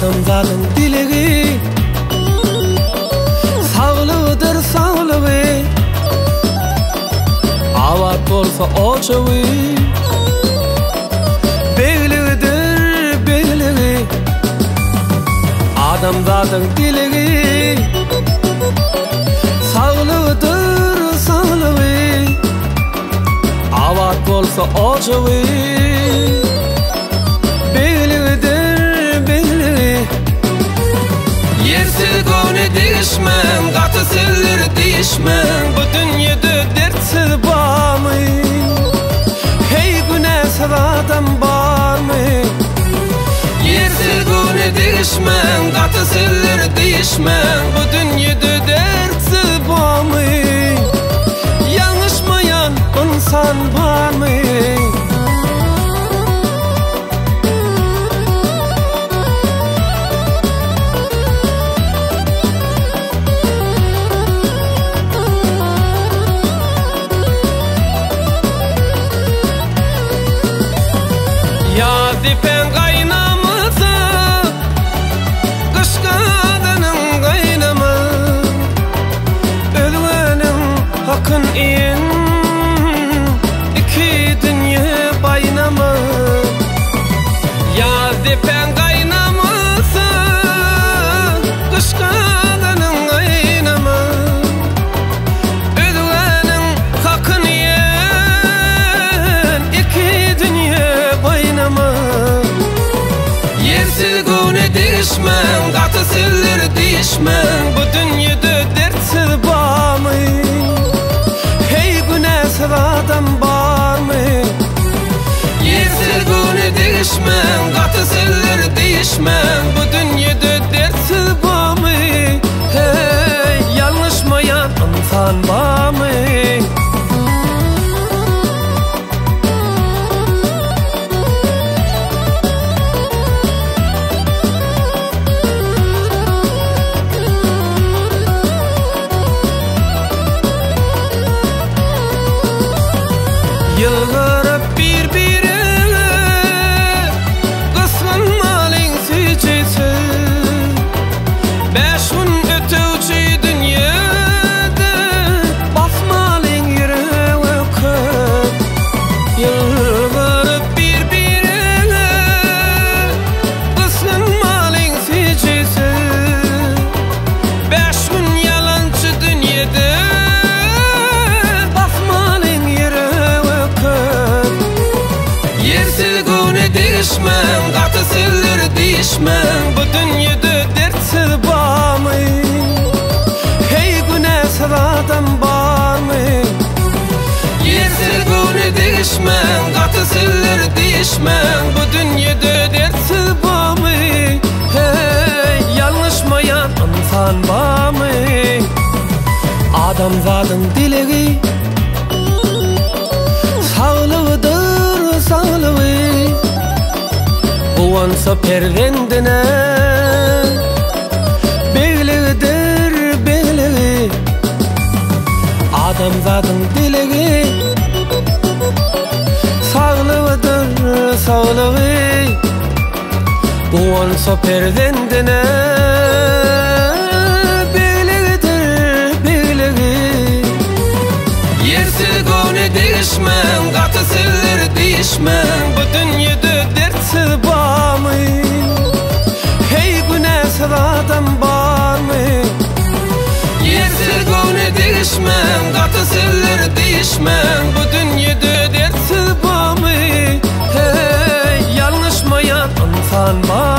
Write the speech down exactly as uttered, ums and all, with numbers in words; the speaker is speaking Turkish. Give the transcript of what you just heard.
Adamzadın dilegi sağlıdır sağlığı, avat olsa oçağı, beğlidir beğliği. Adamzadın dilegi sağlıdır sağlığı, avat olsa oçağı, değişmem, katı siller değişmem. Bu dünyada dertsiz var mı? Hey günahsız adam var mı? Yersiz güne değişmem, katı siller değişmem. Bu dünyada dertsiz var mı? Yanlışmayan insan var mı? Dipen kaynamızı, kış kadının kaynamı, ölmenin hakkın in, iki dünya baynamı. Ya dipen kaynamızı, kış kadının kaynamı, ölmenin hakkın in, iki dünya baynamı. Değişmem, katı siller değişmem. Bu dünyada dertsiz var mı? Hey günahsız adam var mı? Yersiz güne değişmem, katı siller değişmem. Bu dünyada dertsiz var mı? Hey yanlışmayan insan var mı? Yıllar birbirine kıskanmalın süçesi, beş gün ötücü dünyada basmalın yüreğe kök. Yıllar birbirine kıskanmalın süçesi, beş gün yalancı dünyada değişmem, katı siller değişmem. Bu dünyada dertsiz var mı? Hey günahsız adam var mı? Yersiz güne değişmem, katı siller değişmem. Bu dünyada dertsiz var mı? Hey yanlışmayan insan var mı? Adamzadın dilegi sağlığıdır sağlığı, uvansa pervendine, beğlidir beğliği. Adamzadın dilegi sağlığıdır sağlığı, uvansa pervendine, beğlidir beğliği. Yersiz güne değişmem, katı siller değişmem. Bu dünyada dertsiz var mı? Hey günahsız adam var mı? Yersiz güne değişmem, katı siller değişmem. Bu dünyada dertsiz var mı? Hey yanlışmayan insan var.